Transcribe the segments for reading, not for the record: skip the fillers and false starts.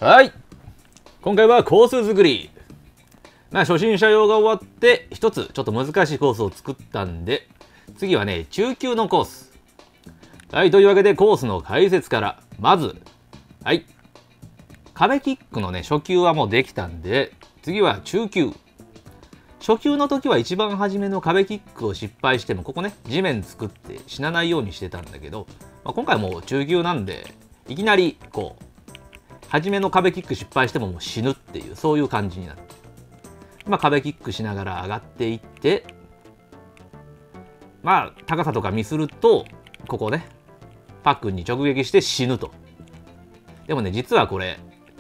はい、今回はコース作り。初心者用が終わって一つちょっと難しいコースを作ったんで、次はね中級のコース。はい、というわけでコースの解説から。まず壁キックのね初級はもうできたんで、次は中級。初級の時は一番初めの壁キックを失敗しても、ここね地面作って死なないようにしてたんだけど、今回もう中級なんでいきなりこう初めの壁キック失敗してももう死ぬっていう、そういう感じになって、壁キックしながら上がっていって、高さとかミスるとここねパックンに直撃して死ぬと。でもね実はこれ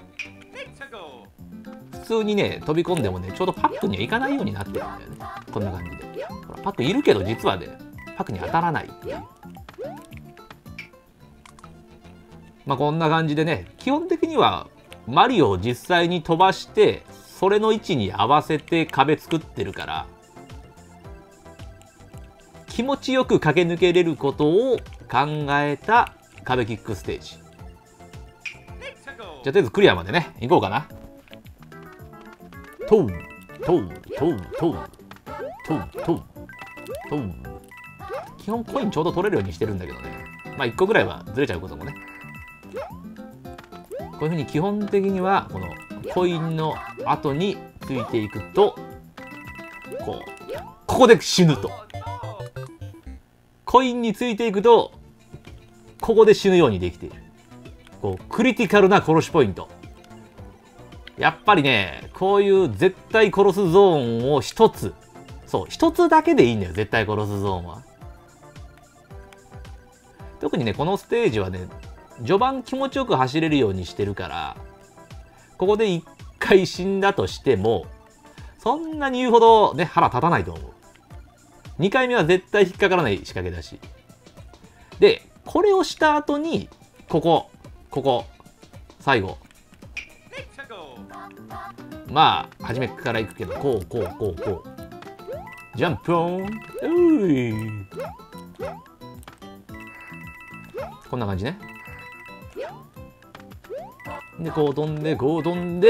普通にね飛び込んでもねちょうどパックンにはいかないようになってるんだよね。こんな感じでほらパックンいるけど実はねパックンに当たらないっていう。こんな感じでね、基本的にはマリオを実際に飛ばしてそれの位置に合わせて壁作ってるから、気持ちよく駆け抜けれることを考えた壁キックステージ。じゃあとりあえずクリアまでね行こうかな。トウトウトウトウトウトウトウ。基本コインちょうど取れるようにしてるんだけどね、1個ぐらいはずれちゃうこともね。こういうふうに基本的にはこのコインの後についていくとここで死ぬと。コインについていくとここで死ぬようにできている。クリティカルな殺しポイント。やっぱりねこういう絶対殺すゾーンを一つだけでいいんだよ、絶対殺すゾーンは。特にねこのステージはね序盤気持ちよく走れるようにしてるから、ここで1回死んだとしてもそんなに言うほどね腹立たないと思う。2回目は絶対引っかからない仕掛けだし。でこれをした後にここ最後初めからいくけどこうジャンプオンこんな感じね。でこう飛んでこ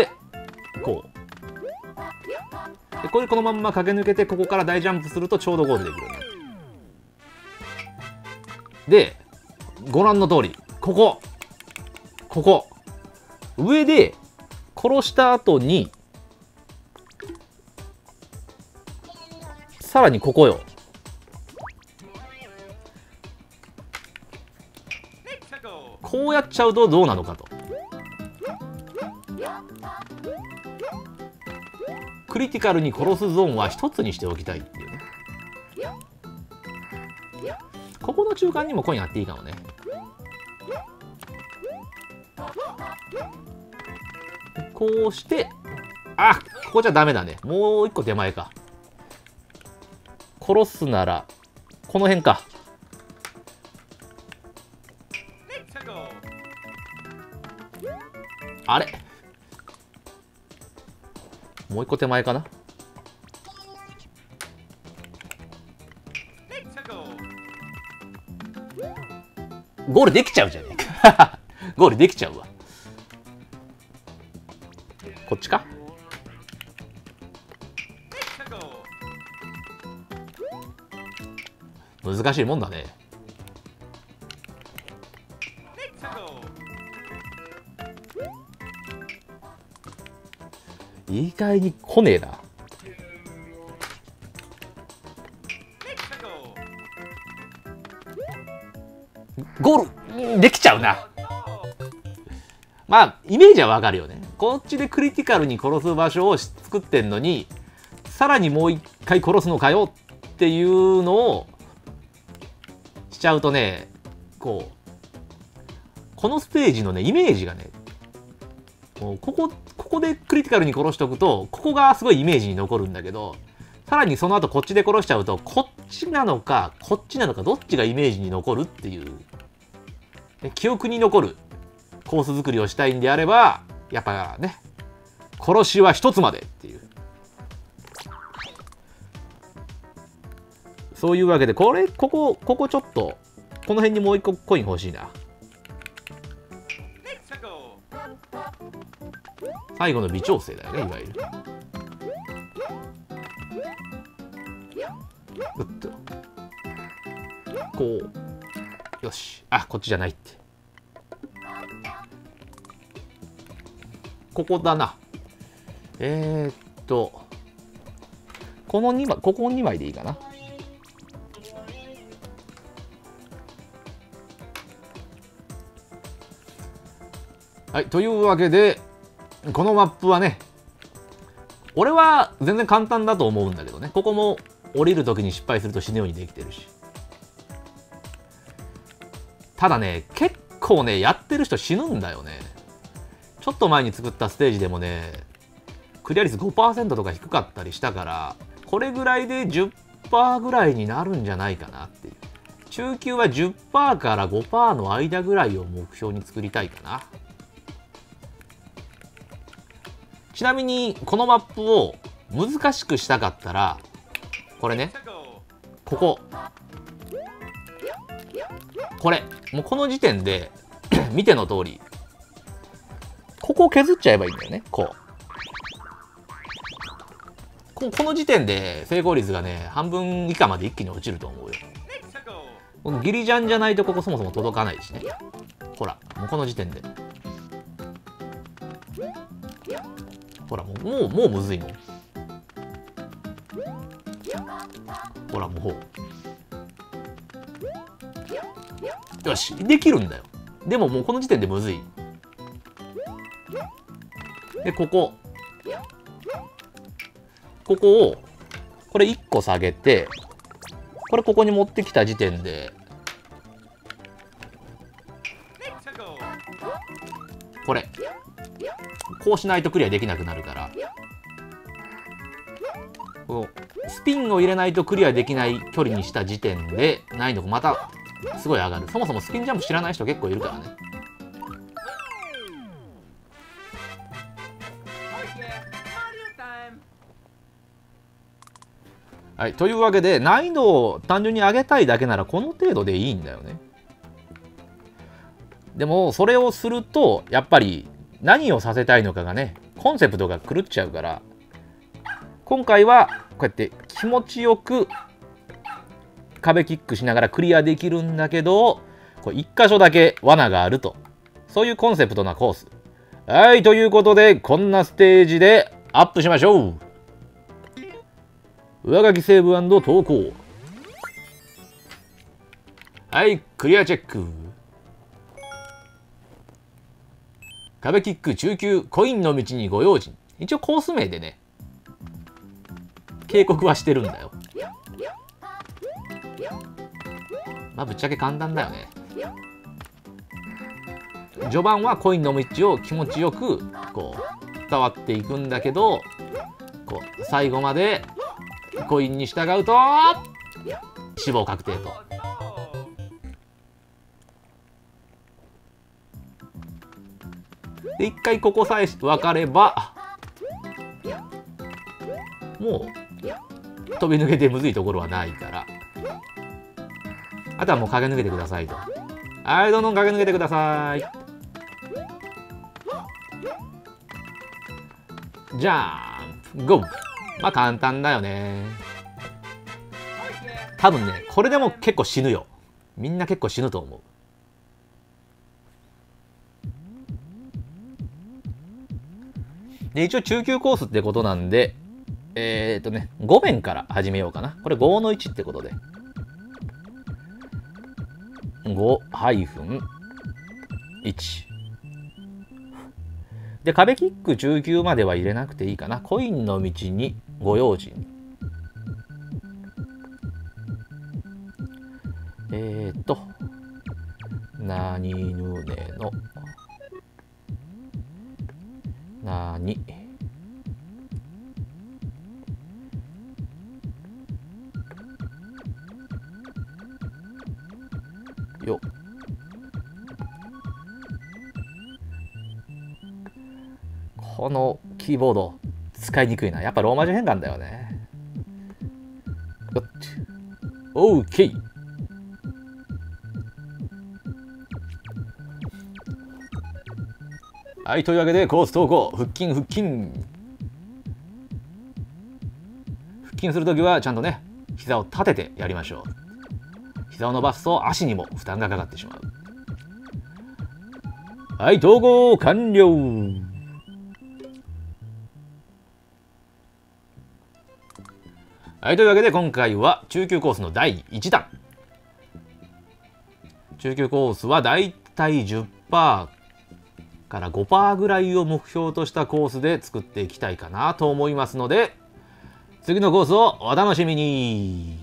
れこのまんま駆け抜けてここから大ジャンプするとちょうどゴールできるね。でご覧の通りここ上で殺した後にさらにここよ。こうやっちゃうとどうなのかと。クリティカルに殺すゾーンは一つにしておきたいっていうね。ここの中間にもコインあっていいかもね。こうしてここじゃダメだね。もう一個手前か。殺すならこの辺か。あれもう一個手前かな。ゴールできちゃうじゃねえかゴールできちゃうわ。こっちか。難しいもんだね。意外に来ねえな。ゴールできちゃうな。イメージはわかるよね。こっちでクリティカルに殺す場所を作ってんのにさらにもう一回殺すのかよっていうのをしちゃうとね、このステージのねイメージがね、ここでクリティカルに殺しておくとここがすごいイメージに残るんだけど、さらにその後こっちで殺しちゃうとこっちなのかこっちなのかどっちがイメージに残るっていう、記憶に残るコース作りをしたいんであればやっぱね殺しは一つまでっていう、そういうわけでここちょっとこの辺にもう一個コイン欲しいな。 最後の微調整だよね、いわゆる。うっと。こう。よし。あ、こっちじゃないって。ここだな。この2枚、ここ2枚でいいかな。はい、というわけで、このマップはね、俺は全然簡単だと思うんだけどね、ここも降りるときに失敗すると死ぬようにできてるし。ただね、結構ね、やってる人死ぬんだよね。ちょっと前に作ったステージでもね、クリア率 5% とか低かったりしたから、これぐらいで 10% ぐらいになるんじゃないかなっていう。中級は 10% から 5% の間ぐらいを目標に作りたいかな。ちなみにこのマップを難しくしたかったら、これね、これもうこの時点で見ての通り、ここを削っちゃえばいいんだよね。この時点で成功率がね、半分以下まで一気に落ちると思うよ。ギリジャンじゃないとここそもそも届かないしね。ほら、もうこの時点で。ほら、もうむずいもん。ほら、もう。よし、できるんだよ。でももうこの時点でむずい。で、ここを、これ1個下げて、これここに持ってきた時点で、これ。こうしないとクリアできなくなるから、こうスピンを入れないとクリアできない距離にした時点で難易度がまたすごい上がる。そもそもスピンジャンプ知らない人結構いるからね。はい、というわけで難易度を単純に上げたいだけならこの程度でいいんだよね。でもそれをするとやっぱり何をさせたいのかがね、コンセプトが狂っちゃうから、今回はこうやって気持ちよく壁キックしながらクリアできるんだけど、これ1箇所だけ罠があると、そういうコンセプトなコース。はい、ということでこんなステージでアップしましょう。上書きセーブ&投稿。はい、クリアチェック。壁キック中級コインの道にご用心。一応コース名でね、警告はしてるんだよ。まあぶっちゃけ簡単だよね。序盤はコインの道を気持ちよくこう伝わっていくんだけど、こう最後までコインに従うと死亡確定と。で一回ここさえ分かればもう飛び抜けてむずいところはないから、あとはもう駆け抜けてくださいと。はい、どんどん駆け抜けてください。じゃーんゴー。まあ簡単だよね。多分ねこれでも結構死ぬよ。みんな結構死ぬと思う。で一応中級コースってことなんで、5面から始めようかな。これ5の1ってことで。5-1。で、壁キック中級までは入れなくていいかな。コインの道にご用心。何ぬねの。何よ。このキーボード使いにくいな。やっぱローマ字変換だよね。OK。 はい、というわけでコース投稿、腹筋腹筋。腹筋するときはちゃんとね、膝を立ててやりましょう。膝を伸ばすと足にも負担がかかってしまう。はい、統合完了。はい、というわけで今回は中級コースの第1弾。中級コースはだいたい 10% から5% ぐらいを目標としたコースで作っていきたいかなと思いますので、次のコースをお楽しみに。